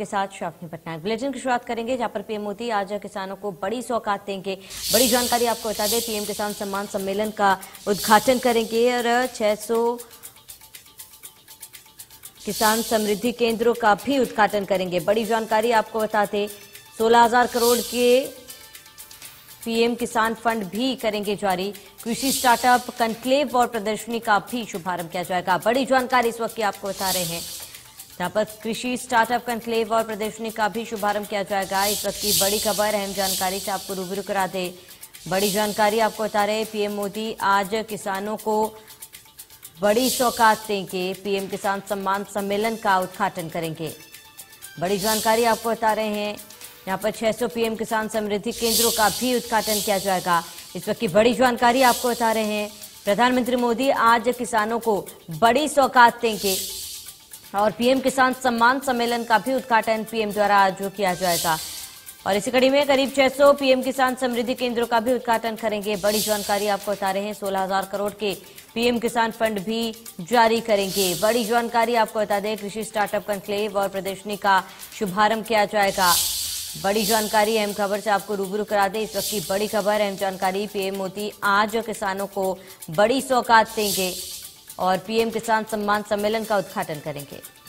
के साथ शाफनी पटनायक। बुलेटिन की शुरुआत करेंगे जहां पर पीएम मोदी आज किसानों को बड़ी सौगात देंगे। बड़ी जानकारी आपको बता दें, पीएम किसान सम्मान सम्मेलन का उद्घाटन करेंगे और 600 किसान समृद्धि केंद्रों का भी उद्घाटन करेंगे। बड़ी जानकारी आपको बता दें, 16,000 करोड़ के पीएम किसान फंड भी करेंगे जारी। कृषि स्टार्टअप कॉन्क्लेव और प्रदर्शनी का भी शुभारंभ किया जाएगा। बड़ी जानकारी इस वक्त की आपको बता रहे हैं, जहां पर कृषि स्टार्टअप कॉन्क्लेव और प्रदर्शनी का भी शुभारंभ किया जाएगा। इस वक्त की बड़ी खबर, अहम जानकारी से आपको रूबरू करा दे। बड़ी जानकारी आपको बता रहे, पीएम मोदी आज किसानों को बड़ी सौगात देंगे। पीएम किसान सम्मान सम्मेलन का उद्घाटन करेंगे। बड़ी जानकारी आपको बता रहे हैं, यहाँ पर 600 पीएम किसान समृद्धि केंद्रों का भी उद्घाटन किया जाएगा। इस वक्त की बड़ी जानकारी आपको बता रहे हैं, प्रधानमंत्री मोदी आज किसानों को बड़ी सौगात देंगे और पीएम किसान सम्मान सम्मेलन का भी उद्घाटन पीएम द्वारा आज किया जाएगा। और इसी कड़ी में करीब 600 पीएम किसान समृद्धि केंद्रों का भी उद्घाटन करेंगे। बड़ी जानकारी आपको बता रहे हैं, 16,000 करोड़ के पीएम किसान फंड भी जारी करेंगे। बड़ी जानकारी आपको बता दें, कृषि स्टार्टअप कॉन्क्लेव और प्रदर्शनी का शुभारंभ किया जाएगा। बड़ी जानकारी, अहम खबर से आपको रूबरू करा दें। इस वक्त की बड़ी खबर, अहम जानकारी, पीएम मोदी आज किसानों को बड़ी सौगात देंगे और पीएम किसान सम्मान सम्मेलन का उद्घाटन करेंगे।